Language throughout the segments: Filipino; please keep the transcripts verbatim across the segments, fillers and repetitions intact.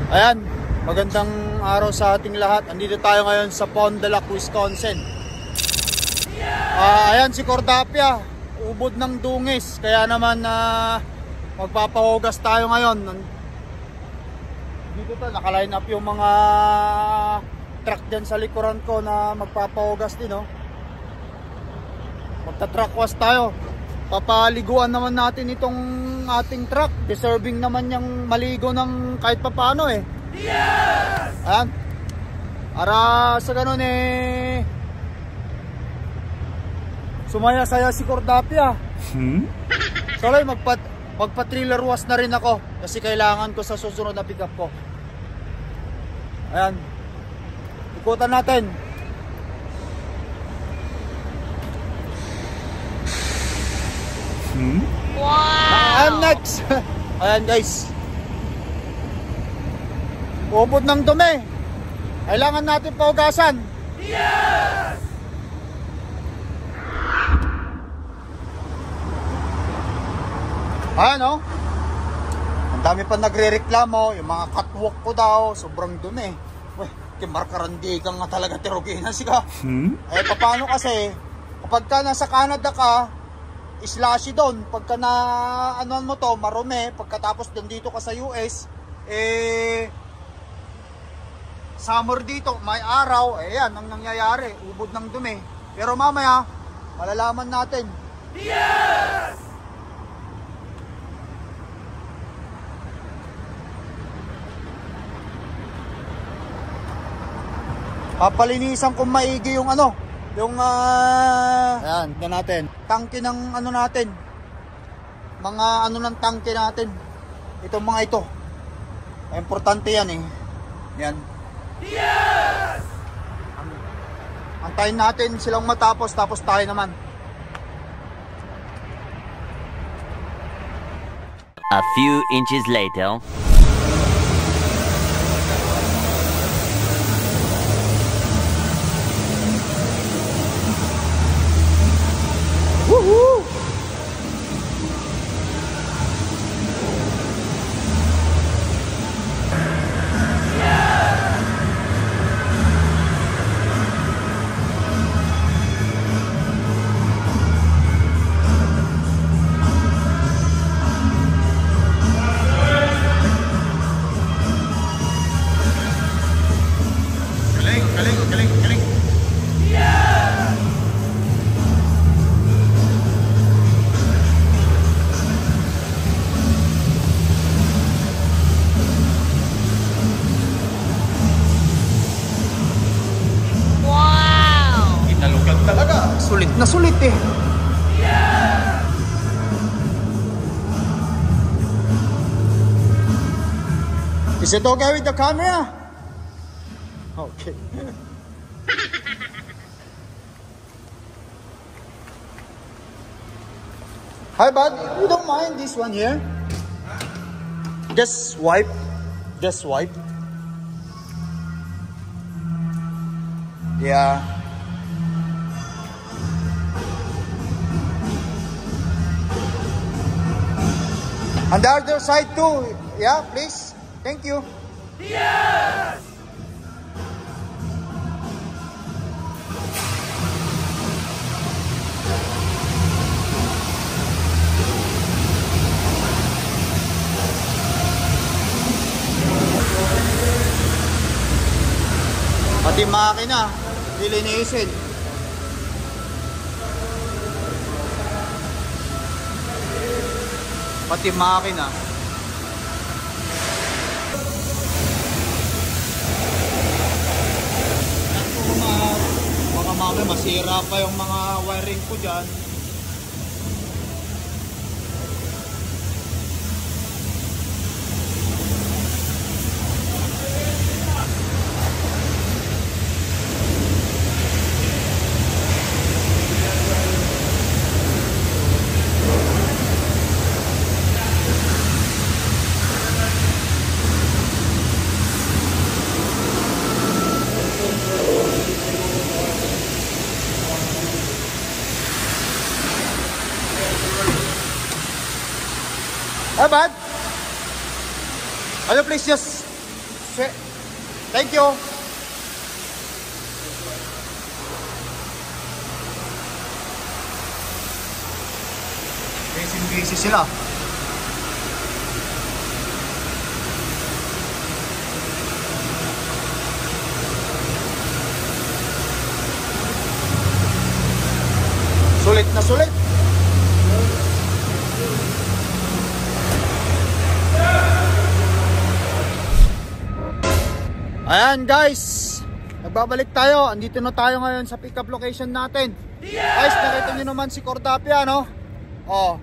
Ayan, magandang araw sa ating lahat. Andito tayo ngayon sa Fond du Lac, Wisconsin. uh, Ayan si Cordapia, ubod ng dungis. Kaya naman uh, magpapahugas tayo ngayon. Dito to, nakaline up yung mga truck dyan sa likuran ko na magpapahugas din, oh. Magta-truck wash tayo. Papaliguan naman natin itong ating truck. Deserving naman yung maligo ng kahit papano eh. Yes! Ayan. Para sa ganun eh, sumaya-saya si Cordapia. Hmm? So like, magpa, magpa-trailer wash na rin ako. Kasi kailangan ko sa susunod na pick up ko. Ayan. Ikutan natin. Hmm? Wow! I'm next! Ayan guys. Ubod ng dumi. Kailangan natin paugasan. Yes! Ayan o. Oh. Ang dami pa nagre-reklamo. Yung mga catwalk ko daw, sobrang dumi. Weh, kimarkarandi ka nga talaga, tiroginas ka. Hmm? Eh, paano kasi, kapag ka nasa Canada ka, slashy doon. Pagka na anuan mo to, marumi. Pagkatapos dito ka sa U S, eh summer dito, may araw, eh yan ang nangyayari, ubod ng dumi. Pero mamaya, malalaman natin. Yes! Papalinisan kung maigi yung ano, yung uh, ayan, tignan natin. Tangke ng ano natin. Mga ano ng tangke natin. Itong mga ito. Importante yan eh. Yan. Yes! Antayin natin silang matapos, tapos tayo naman. A few inches later. Woohoo! Sulit na sulit eh. Yeah! Is it okay with the camera? Okay. Hi bud, you don't mind this one here? Just wipe. Just wipe. Yeah. On the other side too, yeah, please. Thank you. Yes! Pati makina, lilinisin. Pati makina. Baka mamaya masira pa yung mga wiring ko dyan. Hi, bud. Ano, please just susi. Thank you. Busy-busy sila. Sulit na sulit. Ayan guys, nagbabalik tayo. Andito na tayo ngayon sa pick-up location natin. Guys, nakita nyo naman si Cordapia, no? Oh.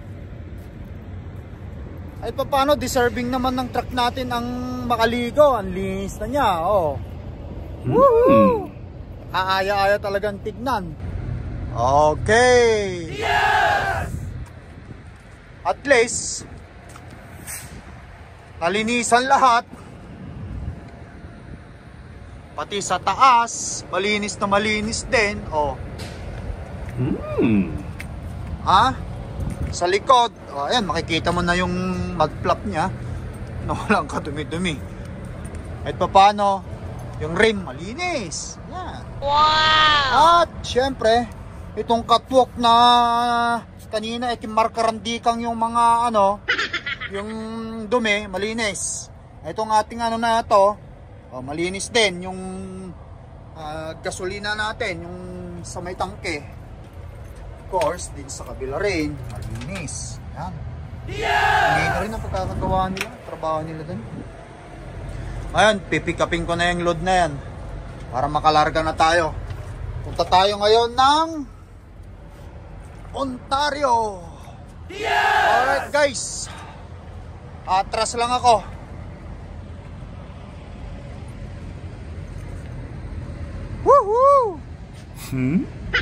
Ay pa paano, deserving naman ng truck natin ang makaligo. Ang linis na niya, oh. Woohoo! Aaya-aya talagang tignan. Okay. Yes! At least nalinisan lahat. Pati sa taas, malinis na malinis din. Oh. Mm. Ha? Sa likod, oh, ayan, makikita mo na yung mud flap niya. No, walang kadumi-dumi. At paano, yung rim malinis. Yan. Wow! At syempre, itong catwalk na kanina ay kimarkarandikang yung mga ano, yung dumi, malinis. Itong ating ano na ito, oh, malinis din yung uh, gasolina natin, yung sa may tangke. Of course, din sa kabila rin, malinis. Yan. Hindi na rin ang pagkakagawa nila, trabaho nila din. Ngayon, pipikapin ko na yung load na yan para makalarga na tayo. Punta tayo ngayon ng Ontario. Alright guys, atras lang ako. Woohoo! Hmm?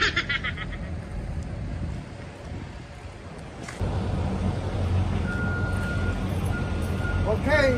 Okay.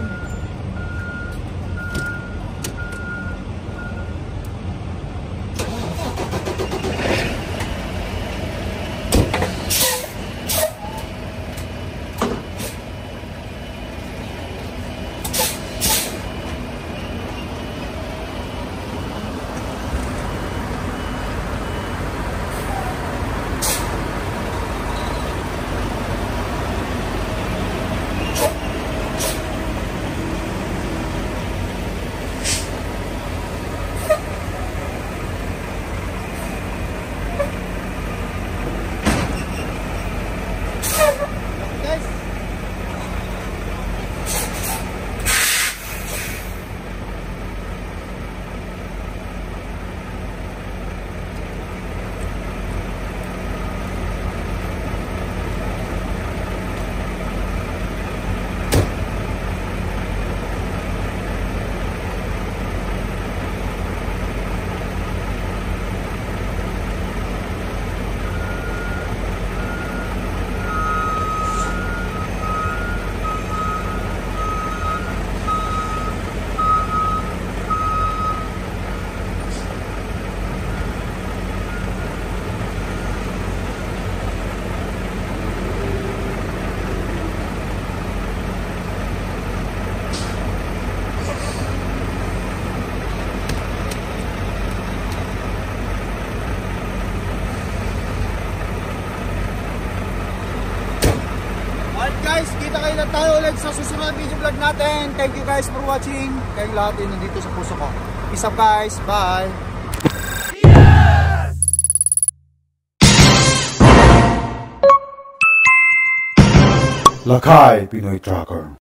Guys, kita kayo na tayo ulit sa susunod video vlog natin. Thank you guys for watching. Kayong lahat din nandito sa puso ko. Peace up guys, bye. Yes! Lakay Pinoy Tracker.